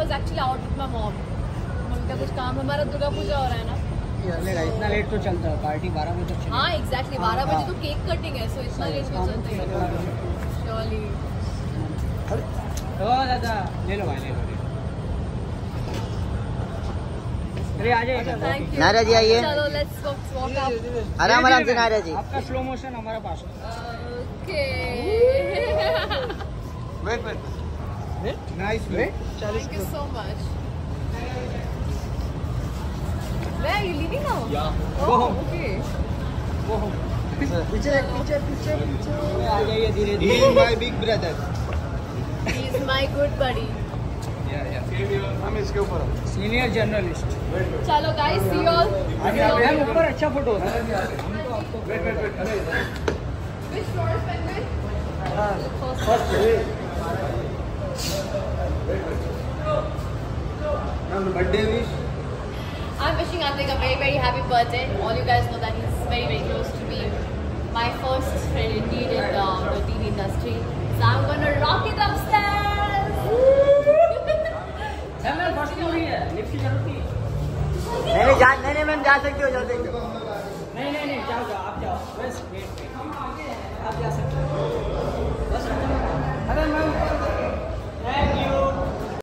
was actually out with my mom. Mummy का कुछ काम, हमारा दुर्गा पूजा हो रहा है ना। इतना लेट तो चलता है पार्टी 12 बजे तक। हाँ एग्जैक्टली 12 बजे तो केक कटिंग है, सो इतना लेट क्यों चलता है? श्योरली। ओ दादा ले लो भाई ले लो। अरे आ जाइए नायरा जी आइए। चलो लेट्स गो वॉक अप। आराम आराम से नायरा जी। आपका स्लो मोशन हमारा पास। Okay. Wait nice wait. Thank you so much. Where are you leaving now? Yeah. Oh, okay. पीछे आ जाइए धीरे धीरे। He is my big brother. He is my good buddy. हम इसके ऊपर सीनियर जर्नलिस्ट। चलो guys, see you all. Ma'am ऊपर अच्छा फोटो होता है। Which floor is Penguin? First birthday wish. I'm wishing Atik a very very happy birthday. All you guys know that he's very very close to me. My first friend indeed in the TV industry. So I'm gonna rock it upstairs. Ma'am first floor ही है, lift की जरूरत नहीं। नहीं ma'am जा सकते हो नहीं जाओ आप जाओ बस वेट आप जा सकते हो।